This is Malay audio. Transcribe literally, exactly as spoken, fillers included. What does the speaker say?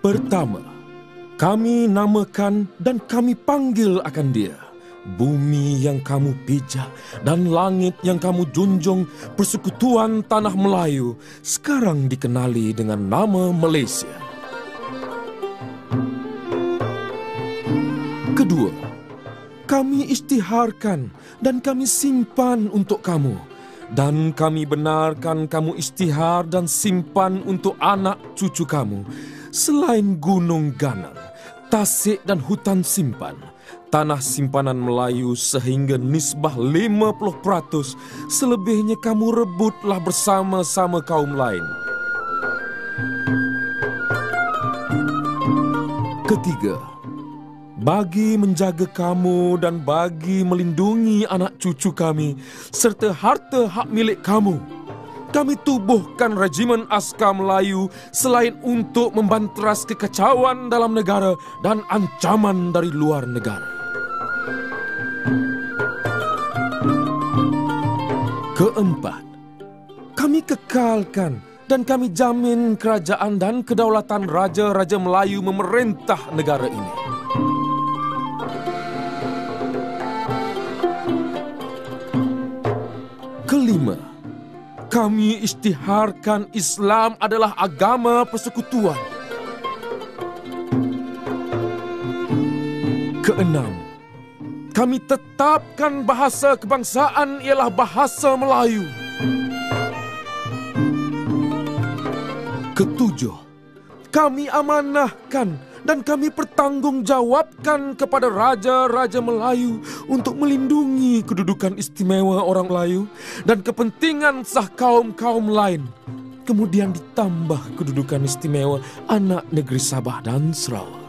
Pertama, kami namakan dan kami panggil akan dia. Bumi yang kamu pijak dan langit yang kamu junjung, persekutuan tanah Melayu, sekarang dikenali dengan nama Malaysia. Kedua, kami isytiharkan dan kami simpan untuk kamu. Dan kami benarkan kamu isytihar dan simpan untuk anak cucu kamu. Selain Gunung Ganang, Tasik dan hutan simpan, tanah simpanan Melayu sehingga nisbah lima puluh peratus, selebihnya kamu rebutlah bersama-sama kaum lain. Ketiga, bagi menjaga kamu dan bagi melindungi anak cucu kami serta harta hak milik kamu, kami tubuhkan regimen askar Melayu selain untuk membanteras kekacauan dalam negara dan ancaman dari luar negara. Keempat, kami kekalkan dan kami jamin kerajaan dan kedaulatan Raja-Raja Melayu memerintah negara ini. Kelima, kami isytiharkan Islam adalah agama persekutuan. Keenam, kami tetapkan bahasa kebangsaan ialah bahasa Melayu. Ketujuh, kami amanahkan dan kami pertanggungjawabkan kepada Raja-Raja Melayu untuk melindungi kedudukan istimewa orang Melayu dan kepentingan sah kaum-kaum lain. Kemudian ditambah kedudukan istimewa anak negeri Sabah dan Sarawak.